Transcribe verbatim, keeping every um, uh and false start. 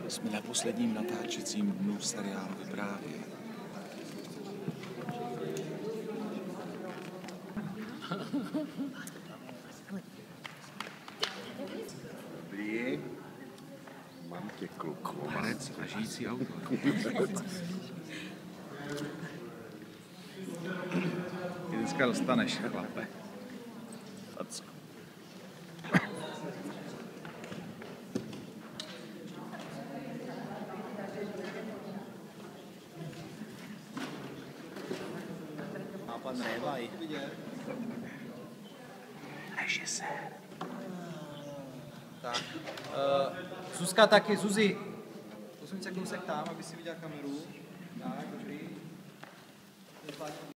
Jsme na posledním natáčecím dnu seriálu Vyprávěj. Dobrý. Mám tě, kluku. Herec a žijící autor. Ty dneska dostaneš, chlape. Facku. Má pan Révaj. Režisér. Tak. Uh, Zuzka taky, Zuzi. Posuň se kousek tam, aby si viděla kameru. Tak, dobrý.